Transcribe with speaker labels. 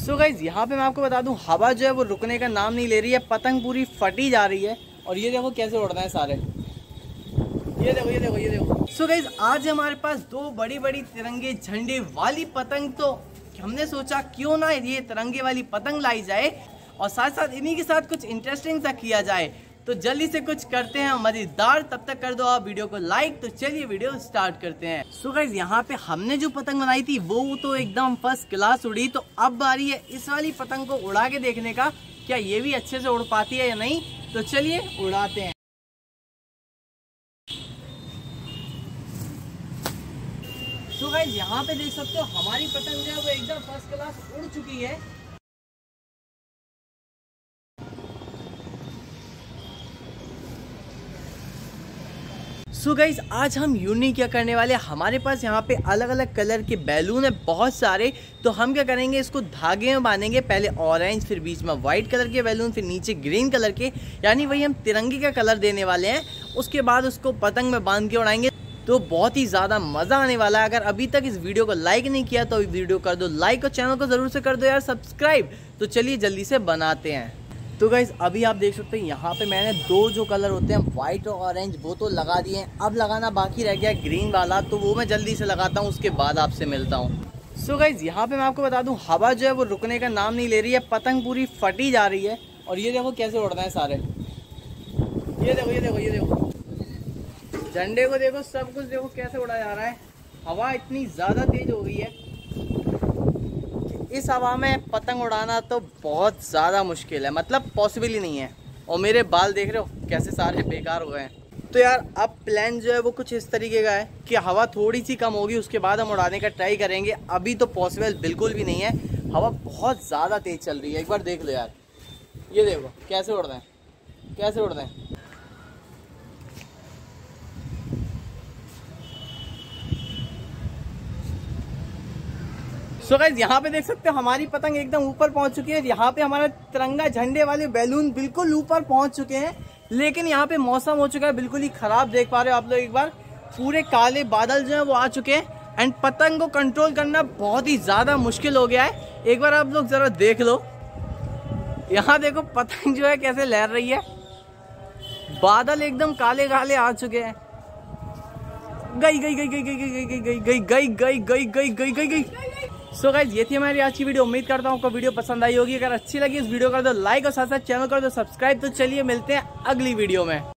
Speaker 1: So guys यहाँ पे मैं आपको बता दूं, हवा जो है वो रुकने का नाम नहीं ले रही है, पतंग पूरी फटी जा रही है। और ये देखो कैसे उड़ रहे हैं सारे, ये देखो ये देखो ये देखो। सो गाइज आज हमारे पास दो बड़ी बड़ी तिरंगे झंडे वाली पतंग, तो हमने सोचा क्यों ना ये तिरंगे वाली पतंग लाई जाए और साथ साथ इन्हीं के साथ कुछ इंटरेस्टिंग सा किया जाए। तो जल्दी से कुछ करते हैं मजेदार, तब तक कर दो आप वीडियो को लाइक। तो चलिए वीडियो स्टार्ट करते हैं। सो गाइस यहाँ पे हमने जो पतंग बनाई थी वो तो एकदम फर्स्ट क्लास उड़ी, तो अब बारी है इस वाली पतंग को उड़ा के देखने का, क्या ये भी अच्छे से उड़ पाती है या नहीं। तो चलिए उड़ाते हैं। तो गाइस यहाँ पे देख सकते हो हमारी पतंग जो है वो एकदम फर्स्ट क्लास उड़ चुकी है। सो गाइज आज हम यूनिक क्या करने वाले हैं, हमारे पास यहाँ पे अलग अलग कलर के बैलून है बहुत सारे। तो हम क्या करेंगे, इसको धागे में बांधेंगे, पहले ऑरेंज, फिर बीच में वाइट कलर के बैलून, फिर नीचे ग्रीन कलर के, यानी वही हम तिरंगे का कलर देने वाले हैं। उसके बाद उसको पतंग में बांध के उड़ाएंगे, तो बहुत ही ज़्यादा मज़ा आने वाला है। अगर अभी तक इस वीडियो को लाइक नहीं किया तो वीडियो कर दो लाइक और चैनल को ज़रूर से कर दो यार सब्सक्राइब। तो चलिए जल्दी से बनाते हैं। तो गाइज अभी आप देख सकते हैं यहाँ पे मैंने दो जो कलर होते हैं वाइट और ऑरेंज वो तो लगा दिए हैं, अब लगाना बाकी रह गया ग्रीन वाला, तो वो मैं जल्दी से लगाता हूँ, उसके बाद आपसे मिलता हूँ। सो गाइज यहाँ पे मैं आपको बता दूँ, हवा जो है वो रुकने का नाम नहीं ले रही है, पतंग पूरी फटी जा रही है। और ये देखो कैसे उड़ रहे हैं सारे, ये देखो ये देखो ये देखो, झंडे को देखो, सब कुछ देखो कैसे उड़ा जा रहा है। हवा इतनी ज़्यादा तेज हो गई है, इस हवा में पतंग उड़ाना तो बहुत ज़्यादा मुश्किल है, मतलब पॉसिबल ही नहीं है। और मेरे बाल देख रहे हो कैसे सारे बेकार हो गए हैं। तो यार अब प्लान जो है वो कुछ इस तरीके का है कि हवा थोड़ी सी कम होगी उसके बाद हम उड़ाने का ट्राई करेंगे। अभी तो पॉसिबल बिल्कुल भी नहीं है, हवा बहुत ज़्यादा तेज़ चल रही है। एक बार देख लो यार, ये देखो कैसे उड़ रहे हैं, कैसे उड़ रहे हैं। सो गाइस यहाँ पे देख सकते हो हमारी पतंग एकदम ऊपर पहुंच चुकी है। यहाँ पे हमारा तिरंगा झंडे वाले बैलून बिल्कुल ऊपर पहुंच चुके हैं, लेकिन यहाँ पे मौसम हो चुका है बिल्कुल ही खराब। देख पा रहे हो आप लोग, एक बार पूरे काले बादल जो है वो आ चुके हैं एंड पतंग को कंट्रोल करना बहुत ही ज्यादा मुश्किल हो गया है। एक बार आप लोग जरा देख लो, यहाँ देखो पतंग जो है कैसे लहर रही है, बादल एकदम काले काले आ चुके हैं। गई गई गई गई गई गई गई गई गई गई गई गई गई गई गई। सो गाइज ये थी हमारी आज की वीडियो, उम्मीद करता हूँ आपको वीडियो पसंद आई होगी। अगर अच्छी लगी इस वीडियो कर दो लाइक और साथ साथ चैनल कर दो सब्सक्राइब। तो चलिए मिलते हैं अगली वीडियो में।